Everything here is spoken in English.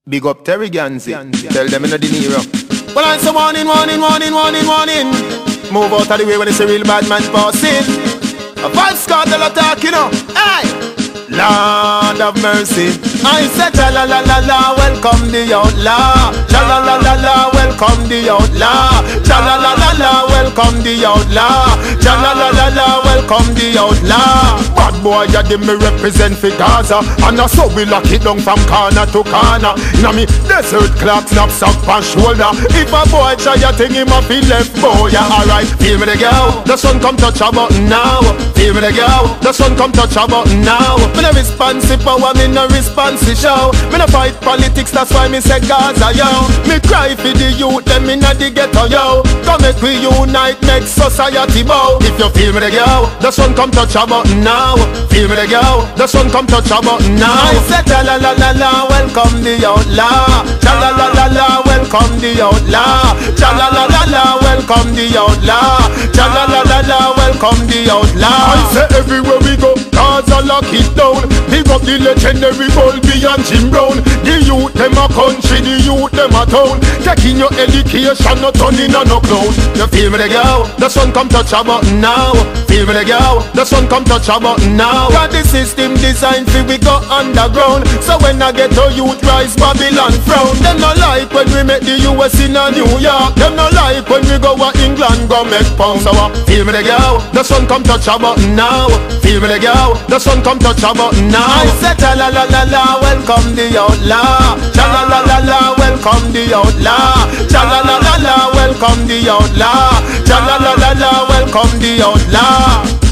Big up Terry Ganzi. Tell them in the De Niro. Well, I say warning. Move out of the way when it's a real bad man passing. A false cartel attack, you know. Hey, Lord of mercy. I said, cha la la la la, welcome the outlaw. Cha la la la la, welcome the outlaw. Cha la la la la, welcome the outlaw. Cha la la la la, welcome the outlaw. Bad boy, ya dem me represent for Gaza, and I so we lock it down from corner to corner. Inna me desert clock, knapsack on shoulder. If a boy try a thing, him a feel left boy. Yeah, alright, feel me the girl. The sun come touch a button now. Feel me the girl. The sun come touch a button now. Me no responsive power, me no responsive show. Me no fight politics, that's why me say Gaza, yo. Me cry for the youth, them inna the ghetto, yo. Come make we unite, make society bow. If you feel me the girl, the sun come touch a button now. Feel me the girl, the sun come touch a button now. I say cha la la la la, welcome the outlaw. Cha la la la la, welcome the outlaw. Cha la la la la, welcome the outlaw. Cha la la la la, welcome the outlaw. I say everywhere we go, Gaza lock it down. Big up the legendary Bulby and Jim Brown. The youth them a country, the youth them a town. Taking your education, not turning on no clown. You feel me the girl, the sun come touch a button now. Feel me the girl, the sun come touch a button now. Got the system designed for we go underground. So when I get to youth rise, Babylon frown. Them no like when we make the US in a New York. Them no like when we go to England, go make pounds. So feel me the girl, the sun come touch a button now. Feel me the girl, the sun come touch a button now. I say cha la la la la, welcome the outlaw. Cha la la la la, welcome the outlaw. Cha la la la la, welcome the outlaw. Cha la la la la, welcome the outlaw.